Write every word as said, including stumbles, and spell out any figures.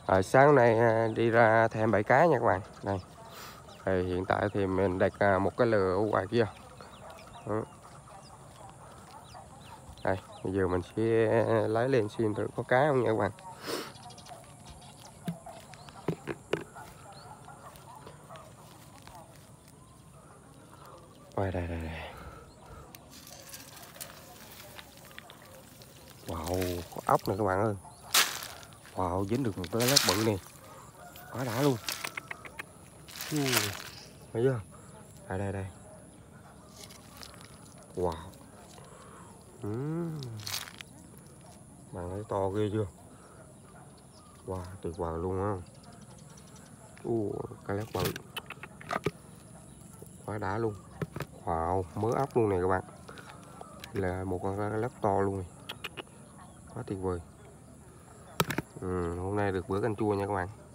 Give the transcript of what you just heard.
À, sáng nay đi ra thèm bãi cá nha các bạn. Đây. Thì hiện tại thì mình đặt một cái lừa ở ngoài kia. Đó. Đây, bây giờ mình sẽ lấy lên xem thử có cá không nha các bạn. Đây, đây, đây, đây. Wow, có ốc nè các bạn ơi. Wow, dính được một cái lát bự nè. Quá đã luôn. Thấy chưa? Đây, đây, đây. Wow. Uhm. Bạn thấy to ghê chưa? Wow, tuyệt vời luôn á. Uh, cái lát bự. Quá đã luôn. Wow, mớ ốc luôn nè các bạn. Là một con lát to luôn. Quá tuyệt vời. Ừ, hôm nay được bữa canh chua nha các bạn.